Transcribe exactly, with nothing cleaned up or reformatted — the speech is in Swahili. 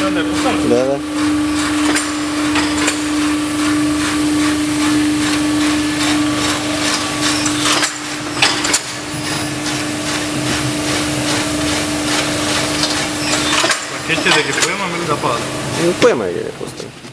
unde cu calcul. Da, da. Chestia de che poema me lo da padre. Non puoi mai vedere questo.